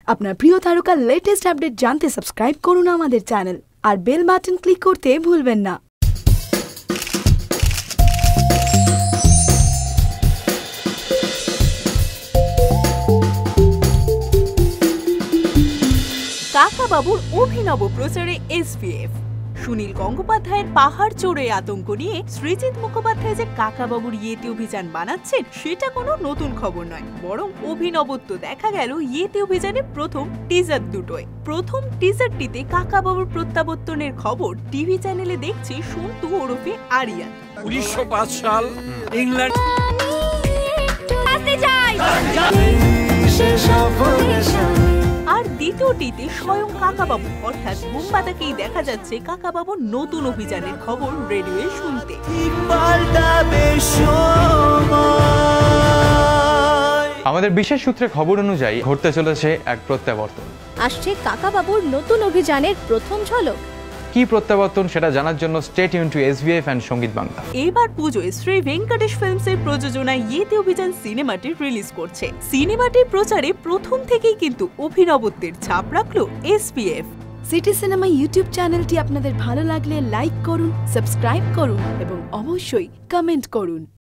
আপনার প্রিয় তারকার লেটেস্ট আপডেট জানতে সাবস্ক্রাইব করুন আমাদের চ্যানেল আর বেল বাটন ক্লিক করতে ভুলবেন না। কাকাবাবুর অভিনব প্রচারে এসভিএফ। সুনীল গঙ্গোপাধ্যায়ের পাহাড় চড়ে আতঙ্ক নিয়ে সৃজিত মুখোপাধ্যায় যে কাকাবাবুর ইয়েতে অভিযান বানাচ্ছেন সেটা কোনো নতুন খবর নয়, বরং অভিনবত্ব দেখা গেল ইয়েতে অভিযানের প্রথম টিজার দুটোয়। প্রথম টিজারটিতে কাকাবাবুর প্রত্যাবর্তনের খবর টিভি চ্যানেলে দেখছি সন্তু ওরফে আরিয়ান। 1905 সাল ইংল্যান্ড আর দ্বিতীয়টিতে স্বয়ং কাকাবাবু অর্থাৎ বুম্বাদাকেই দেখা যাচ্ছে কাকাবাবুর নতুন অভিযানের খবর রেডিওয়ে শুনতে। আমাদের বিশেষ সূত্রে খবর অনুযায়ী ঘটতে চলেছে এক প্রত্যাবর্তন। আসছে কাকাবাবুর নতুন অভিযানের প্রথম ঝলক। কি প্রত্যাবর্তন সেটা জানার জন্য stay tune to SVF and Sangeet Bangla. এবার পুজোয় শ্রী ভেঙ্কটেশ ফিল্মসের প্রযোজনায় ইয়েতে অভিযান সিনেমাটি রিলিজ করছে। সিনেমাটির প্রচারে প্রথম থেকেই কিন্তু অভিনবত্বের ছাপ রাখলো এসভিএফ। সিটি সিনেমা ইউটিউব চ্যানেলটি আপনাদের ভালো লাগলে লাইক করুন, সাবস্ক্রাইব করুন এবং অবশ্যই কমেন্ট করুন।